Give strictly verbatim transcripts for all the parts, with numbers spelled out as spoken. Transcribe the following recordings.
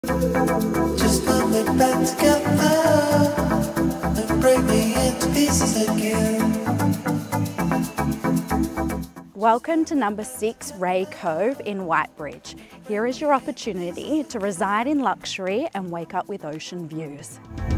Just put me back together and break me into pieces again. Welcome to number six Rae Cove in Whitebridge. Here is your opportunity to reside in luxury and wake up with ocean views.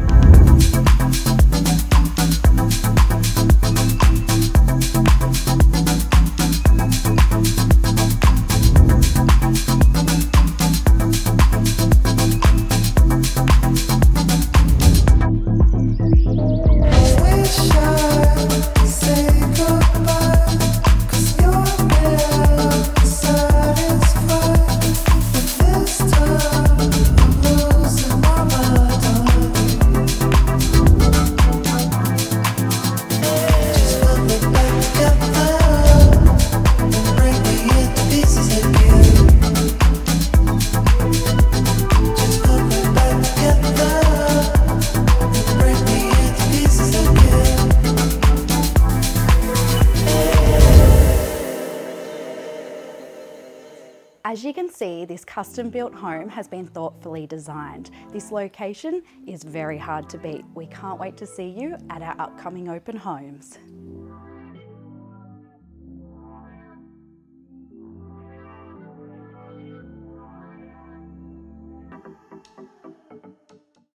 As you can see, this custom-built home has been thoughtfully designed. This location is very hard to beat. We can't wait to see you at our upcoming open homes.